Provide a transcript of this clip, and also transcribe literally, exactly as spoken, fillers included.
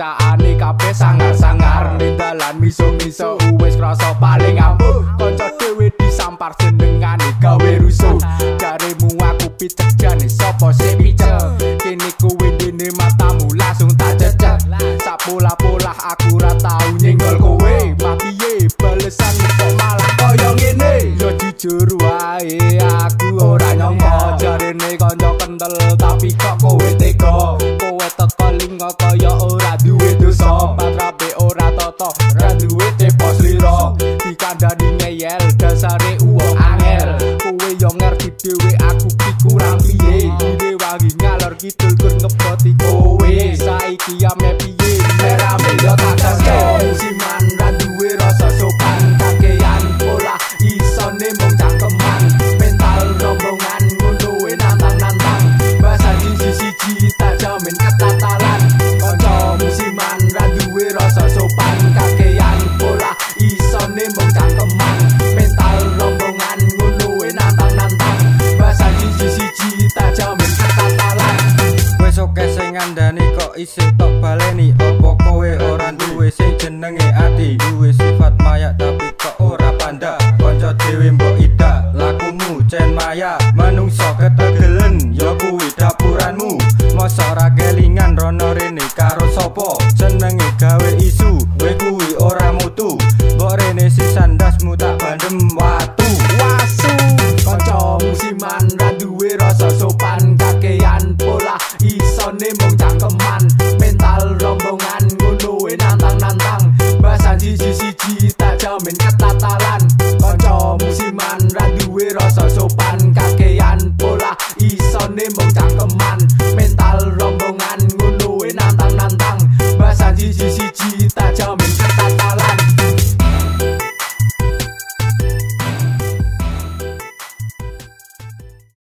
kancane kabeh sangar-sangar ning dalan miso-miso wis krasa paling ampuh kanca dhewe disampar jenengane gawe rusuh jaremu aku picejane sapa sing picel kene kowe dene matamu langsung tak cecek sapola-pola aku ra tau nyenggol kowe mah piye balesan kok malah koyo ngene yo jujur wae aku ora nyangka jarene kanca kentel tapi kok kowe tega kowe teko linga kaya ora duwe dosa patrape ora tata ra duwe tepos lira dikandani ngeyel dasare wong angel kowe yo ngerti dhewe aku ki kurang piye ide wangi ngalor kidul kur ngeboti kowe saiki ya me piye merame yo tak kaske musiman ra duwe rasa sopan kakean pola isone mung cangkeman mental rombongan ngono e nantang-nantang bahasa siji-siji tak jamin ketatalan kanca musiman ra duwe rasa sopan kakean pola isone mung cangkeman mental rombongan ngono e nantang-nantang bahasa siji-siji tak jamin ketatalan wis oke sing ngandani kok isih tok baleni opo kowe ora duwe sing jenenge ati duwe sifat maya tapi kok ora panda kanca dhewe mbok ida lakumu cen maya manungsa ketegelen ya kuwi dapuranmu mosok ora kelingan rono rene karo sapa senenge gawe isu kowe kuwi ora mutu mbok rene sisan ndasmu tak bandem watu wasu kanca musiman ra duwe rasa sopan kakean pola isone mung cangkeman mental rombongan ngono e nantang-nantang bahasa siji-siji tak jamin